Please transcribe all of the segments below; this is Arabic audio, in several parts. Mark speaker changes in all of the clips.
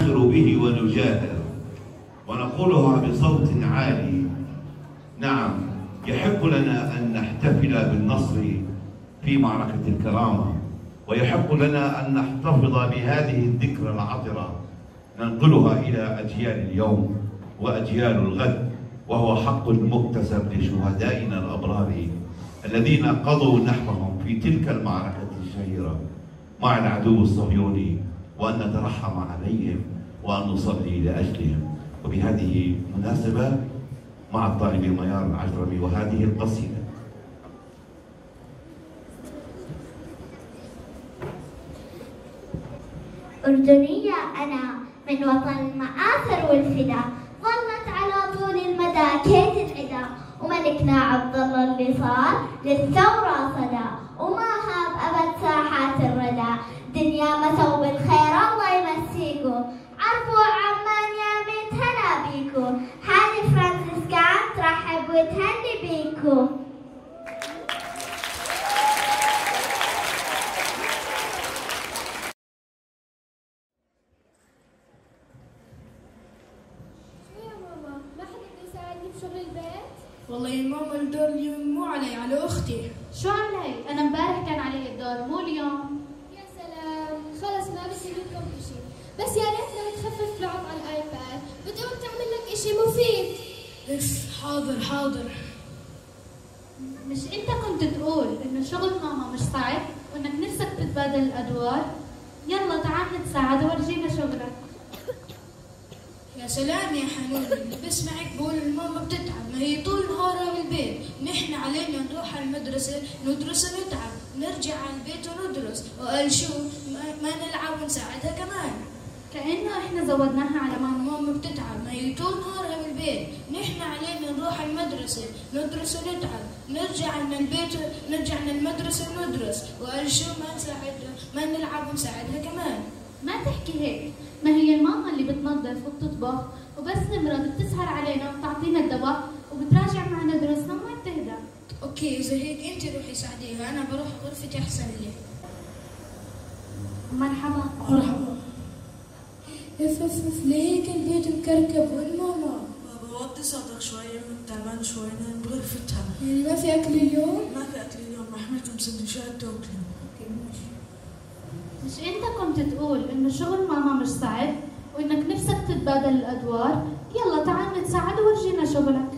Speaker 1: نفتخر به ونجاهر ونقولها بصوت عالي. نعم، يحق لنا أن نحتفل بالنصر في معركة الكرامة، ويحق لنا أن نحتفظ بهذه الذكرى العطرة ننقلها إلى أجيال اليوم وأجيال الغد، وهو حق مكتسب لشهدائنا الأبرار الذين قضوا نحبهم في تلك المعركة الشهيرة مع العدو الصهيوني، وأن نترحم عليهم وأن نصلي لأجلهم. وبهذه المناسبة مع الطالب ميار العجرمي وهذه القصيدة.
Speaker 2: أردنية أنا من وطن المآثر والفدا، ظلت على طول المدى كيد العدا، وملكنا عبد الله اللي صار للثورة صدى، وما هاب أبد ساحات الردى. دنيا مسوا بالخير الله يمسيكو، عرفوا عمان يا ميت هلا بيكو، هاني فرانسيسكان ترحب وتهني بيكو.
Speaker 3: والله يا ماما الدور اليوم مو علي، على اختي.
Speaker 4: شو علي؟ انا امبارح كان علي الدور مو اليوم.
Speaker 5: يا سلام، خلص ما بدي منكم اشي، بس يا ريت لو تخفف لعب على الايباد، بتقوم تعمل لك اشي مفيد.
Speaker 3: حاضر.
Speaker 4: مش انت كنت تقول انه شغل ماما مش صعب وانك نفسك تتبادل الادوار؟ يلا تعال نتساعد وورجينا شغلك.
Speaker 3: يا سلام يا حنون، اللي بسمعك بقول الماما بتتعب، ما هي طول نهارها بالبيت، نحن علينا نروح على المدرسة ندرس ونتعب، نرجع على البيت وندرس، وقال شو ما نلعب ونساعدها كمان.
Speaker 4: كأنه احنا زودناها على ماما.
Speaker 3: ماما بتتعب، ما هي طول نهارها بالبيت، نحن علينا نروح على المدرسة ندرس ونتعب، نرجع من البيت نرجع من المدرسة وندرس، وقال شو ما نلعب ونساعدها كمان.
Speaker 4: ما تحكي هيك، ما هي الماما اللي بتنظف وبتطبخ، وبس نمرض بتسهر علينا وبتعطينا الدواء وبتراجع معنا دروسنا وما بتهدى.
Speaker 3: اوكي اذا هيك انت روحي ساعديها، انا بروح غرفتي احسن لي.
Speaker 4: مرحبا.
Speaker 3: اف ليك البيت مكركب وين ماما؟
Speaker 6: بابا وطي صوتك شوية تعبان شوي، نام بغرفتها.
Speaker 3: يعني ما في اكل اليوم؟
Speaker 6: ما في اكل اليوم، رح نعملكم سندويشات تاكلوا.
Speaker 3: اوكي ماشي.
Speaker 4: مش انت كنت تقول انه شغل ماما مش صعب وانك نفسك تتبادل الادوار؟ يلا تعال نتساعد وورجينا شغلك.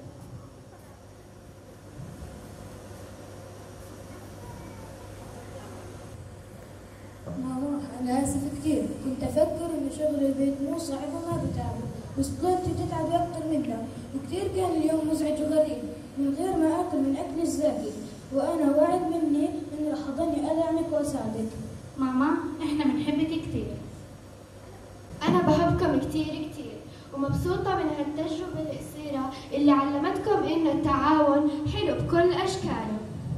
Speaker 3: ماما انا اسف كثير، كنت افكر انه شغل البيت مو صعب وما بتعب، بس طلعتي تتعبي اكثر منا، وكثير كان اليوم مزعج وغريب من غير ما اكل من اكل الزاكي، وانا وعد مني اني رح اضلني ادعمك واساعدك.
Speaker 4: ماما احنا بنحبك كثير.
Speaker 5: انا بحبكم كثير ومبسوطة من هالتجربة القصيرة اللي علمتكم انه التعاون حلو بكل اشكاله.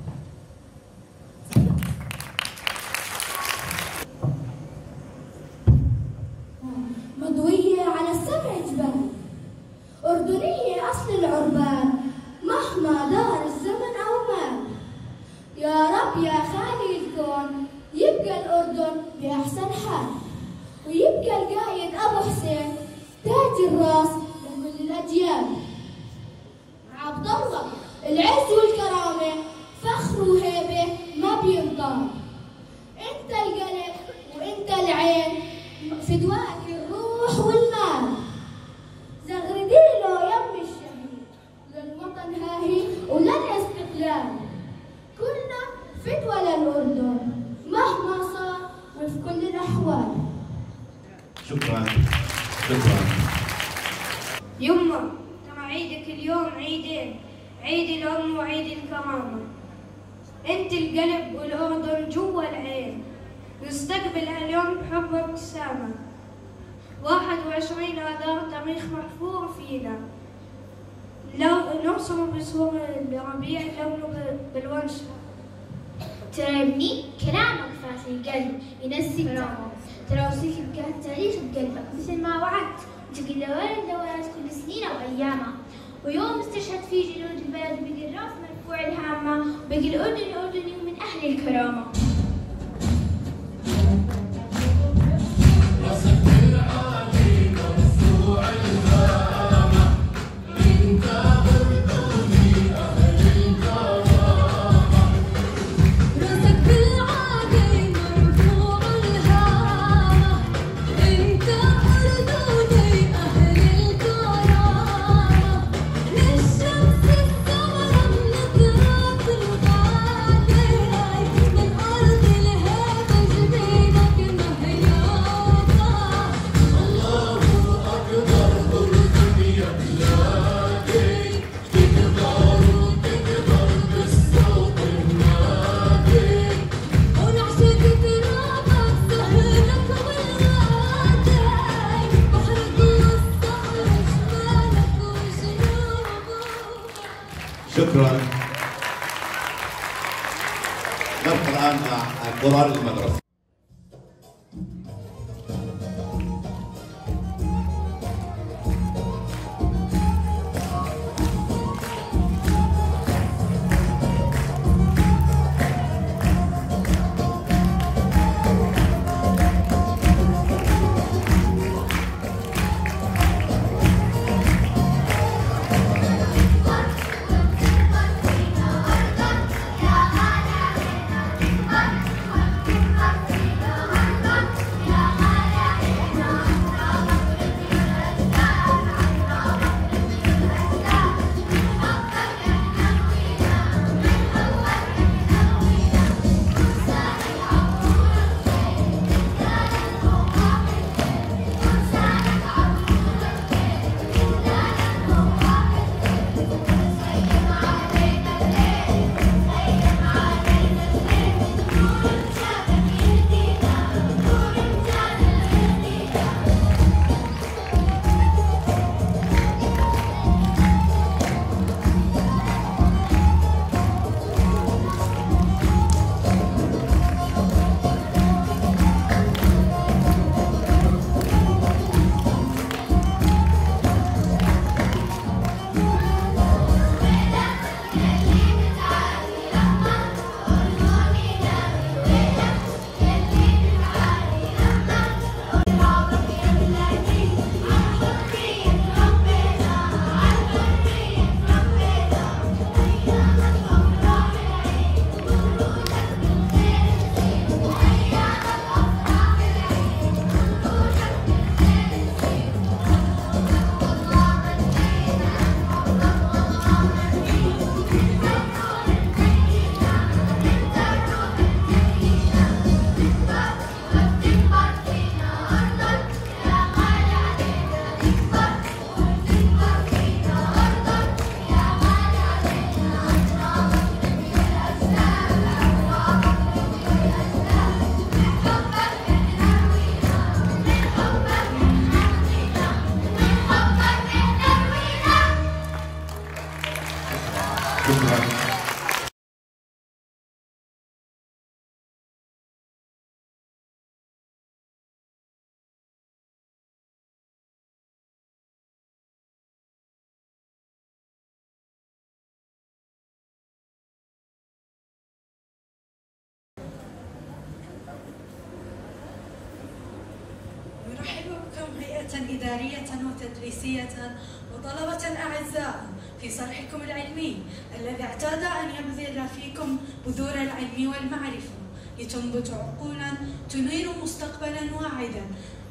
Speaker 2: مضوية على السبع جبال، أردنية أصل العربان، مهما دار الزمن أو مال. يا رب يا خالق الكون يبقى الأردن بأحسن حال، ويبقى القايد أبو حسين تاج الراس لكل الأجيال. عبد الله العز والكرامة فخر وهيبة ما بينطال، أنت القلب وأنت العين فدواك الروح والمال. زغرديله يم الشهيد للوطن هاهي وللاستقلال، كلنا فدوى للأردن مهما صار وفي كل الأحوال.
Speaker 1: شكرا.
Speaker 7: يما ترى عيدك اليوم عيدين، عيد الأم وعيد الكرامة. انت القلب والأردن جوا العين، نستقبل هاليوم بحب وابتسامة. 21 آذار تاريخ محفور فينا، لو نرسم بصور الربيع لونه بالونشة.
Speaker 2: ترى ابني كلامك فاتح القلب ينسي التمام، ترى وصيك بقى التاريخ بقلبك مثل ما وعدت، تقل لولد لولد كل سنين وأيامها، ويوم استشهد فيه جنود البلد وبقي الراس مرفوع الهامة، وبقي الأردن الأردني ومن أهل الكرامة.
Speaker 8: جوار المدرسة.
Speaker 9: إدارية وتدريسية وطلبة أعزاء في صرحكم العلمي الذي اعتاد أن يبذل فيكم بذور العلم والمعرفة لتنبت عقولا تنير مستقبلا واعدا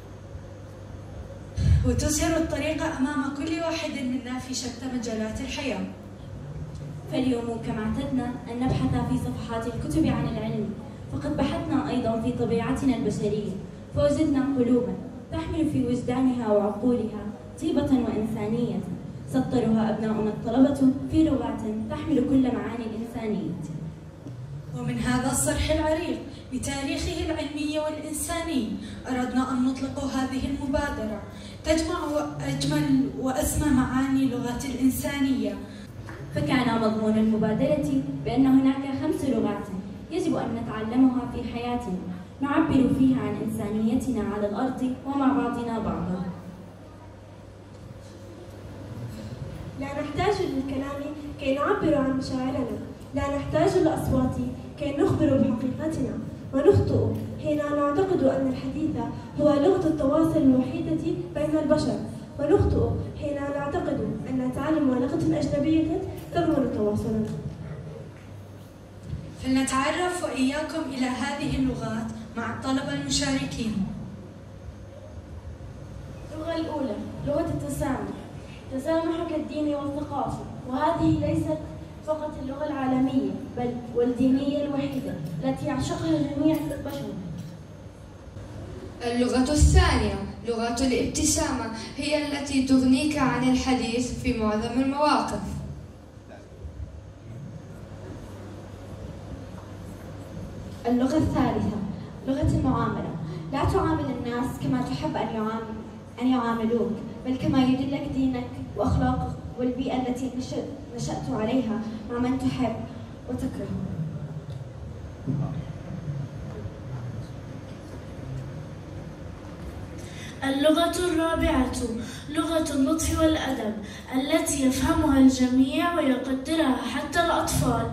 Speaker 9: وتسهر الطريق أمام كل واحد منا في شتى مجالات الحياة.
Speaker 10: فاليوم كما اعتدنا أن نبحث في صفحات الكتب عن العلم، فقد بحثنا أيضا في طبيعتنا البشرية فوجدنا قلوبا تحمل في وجدانها وعقولها طيبة وإنسانية سطرها أبناؤنا الطلبة في لغات تحمل كل معاني الإنسانية.
Speaker 9: ومن هذا الصرح العريق بتاريخه العلمي والإنساني أردنا أن نطلق هذه المبادرة تجمع أجمل وأسمى معاني لغة الإنسانية.
Speaker 10: فكان مضمون المبادرة بأن هناك 5 لغات يجب أن نتعلمها في حياتنا نعبر فيها عن إنسانيتنا على الأرض ومع بعضنا بعضا.
Speaker 11: لا نحتاج للكلام كي نعبر عن مشاعرنا، لا نحتاج للأصوات كي نخبر بحقيقتنا، ونخطئ حين نعتقد أن الحديث هو لغة التواصل الوحيدة بين البشر، ونخطئ حين نعتقد أن تعلم لغة أجنبية تضمن تواصلنا.
Speaker 9: فلنتعرف وإياكم إلى هذه اللغات مع الطلبة المشاركين.
Speaker 12: اللغة الأولى لغة التسامح، تسامح كالدين والثقافة، وهذه ليست فقط اللغة العالمية بل والدينية الوحيدة التي يعشقها جميع البشر.
Speaker 13: اللغة الثانية لغة الابتسامة، هي التي تغنيك عن الحديث في معظم المواقف.
Speaker 12: اللغة الثالثة لغة المعاملة، لا تعامل الناس كما تحب أن يعاملوك بل كما يدلك دينك وأخلاقك والبيئة التي نشأت عليها مع من تحب وتكره.
Speaker 3: اللغة الرابعة لغة اللطف والأدب التي يفهمها الجميع ويقدرها حتى الأطفال.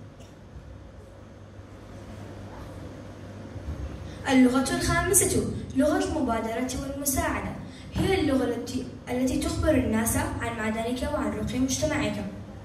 Speaker 8: اللغة الخامسة لغة المبادرة والمساعدة، هي اللغة التي تخبر الناس عن معدنك وعن رقي مجتمعك.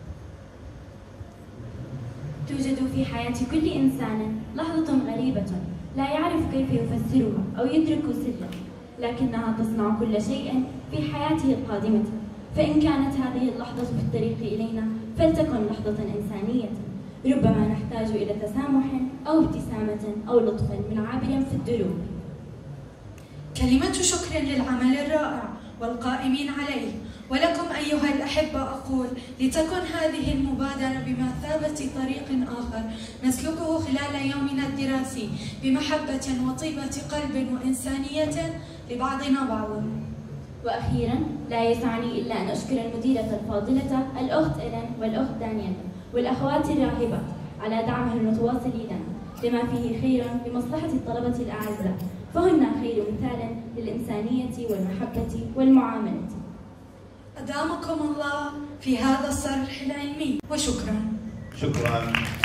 Speaker 10: توجد في حياة كل إنسان لحظة غريبة لا يعرف كيف يفسرها أو يدرك سرها، لكنها تصنع كل شيء في حياته القادمة. فإن كانت هذه اللحظة في الطريق إلينا فلتكن لحظة إنسانية، ربما نحتاج إلى تسامح أو ابتسامة أو لطف من عابر في الدروب.
Speaker 9: كلمة شكر للعمل الرائع والقائمين عليه، ولكم أيها الأحبة أقول لتكن هذه المبادرة بمثابة طريق آخر نسلكه خلال يومنا الدراسي بمحبة وطيبة قلب وإنسانية لبعضنا بعضا.
Speaker 10: وأخيرا لا يسعني إلا أن أشكر المديرة الفاضلة الأخت إلين والأخت دانيال والأخوات الراهبات على دعمهم المتواصل لنا لما فيه خير لمصلحة الطلبة الأعزاء، فهن خير مثال للإنسانية والمحبة والمعاملة.
Speaker 9: أدامكم الله في هذا الصرح العلمي، وشكرا.
Speaker 1: شكرا.